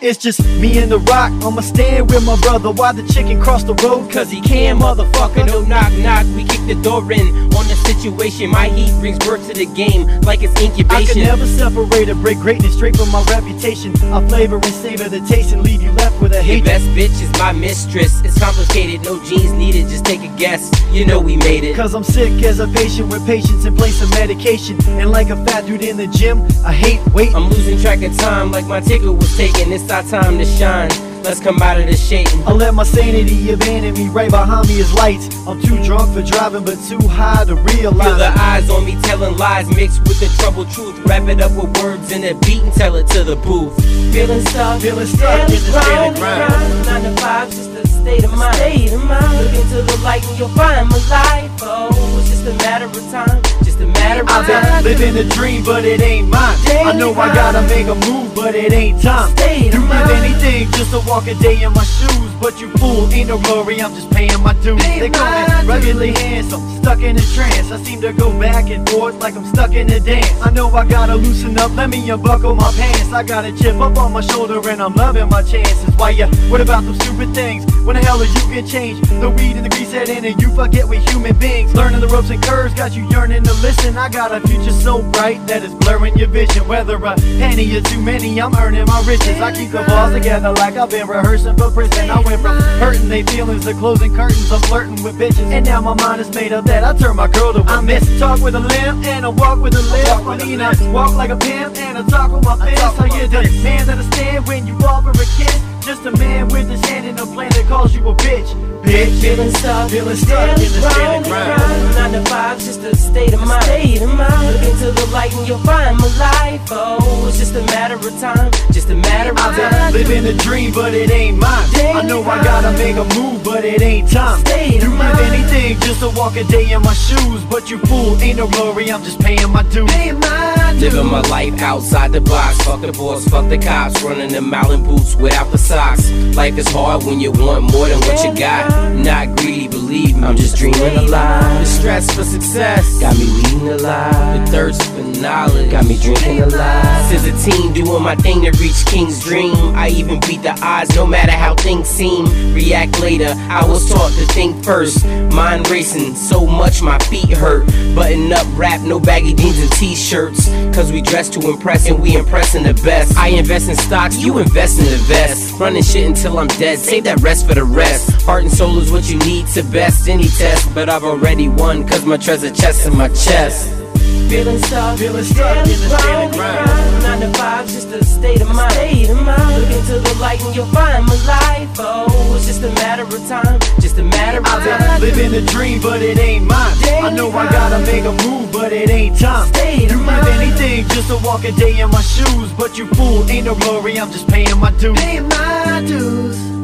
It's just me and the rock. I'ma stand with my brother while the chicken cross the road, cause he can, motherfucker. No knock knock, we kick the door in on the situation. My heat brings birth to the game like it's incubation. I can never separate or break greatness straight from my reputation. I flavor and savor the taste and leave you left with a Your hate. best bitch is my mistress. It's complicated, no genes needed, just take a guess. You know we made it. Cause I'm sick as a patient with patience in place of medication. And like a fat dude in the gym, I hate waiting. I'm losing track of time like my ticket was taken. It's our time to shine. Let's come out of the shading. I let my sanity abandon me. Right behind me is lights. I'm too drunk for driving but too high to realize. Feel the eyes on me telling lies mixed with the troubled truth. Wrap it up with words and a beat and tell it to the booth. Feeling stuck in the state of grind. 9 to 5, just a state of mind. Look into the light and you'll find my life. Oh, it's just a matter of time. Just a matter of I've time. been living a dream, but it ain't mine. I know I gotta make a move, but it ain't time. You give anything just to walk a day in my shoes, but you fool, ain't no glory, I'm just paying my dues. They call me ruggedly handsome, stuck in a trance. I seem to go back and forth like I'm stuck in a dance. I know I gotta loosen up, let me unbuckle my pants. I got a chip up on my shoulder and I'm loving my chances. Why ya? What about them stupid things? When the hell are you can change? The weed and the grease set in and you forget we're human beings. Learning the ropes and curves got you yearning to listen. I got a future so bright that it's blurring your vision. Whether a penny or too many, I'm earning my riches. I keep the balls together like I've been rehearsing for prison. I went from hurting they feelings to closing curtains. I'm flirting with bitches, and now my mind is made up that I turn my girl to a miss. Talk with a limp and I walk with a limp. I mean I walk like a pimp and I talk with my fist. How you the man that I stand when you offer a kiss? Just a man with his hand in a plan that calls you a bitch. Feeling stuck in the state of grind. 9 to 5, just a state of mind. Look into the light and you'll find my life. Oh, it's just a matter of time. Just a matter of time. I'm living a dream, but it ain't mine. I know I gotta make a move, but it ain't time. You give anything just to walk a day in my shoes, but you fool, ain't no glory, I'm just paying my dues. Living my life outside the box. Fuck the boss, fuck the cops. Running them mountain boots without the socks. Life is hard when you want more than what you got. Not greedy, believe me, I'm just dreaming alive. The stress for success got me leading a lie. The thirst for knowledge got me drinking a lie. Since a teen, doing my thing to reach king's dream. I even beat the odds, no matter how things seem. React later, I was taught to think first. Mind racing, so much my feet hurt. Button up rap, no baggy jeans and t-shirts. Cause we dress to impress and we impressing the best. I invest in stocks, you invest in the vest. Running shit until I'm dead, save that rest for the rest. Heart and soul is what you need to best any test. But I've already won cause my treasure chest in my chest. Feeling stuck in the state of grind. 9 to 5, just a state of mind. Look into the light and you'll find my life. Oh, it's just a matter of time. Just a matter of time. I'm living a dream, but it ain't mine. I know I gotta make a move, but it ain't time. You give anything just to walk a day in my shoes, but you fool, ain't no glory, I'm just paying my dues.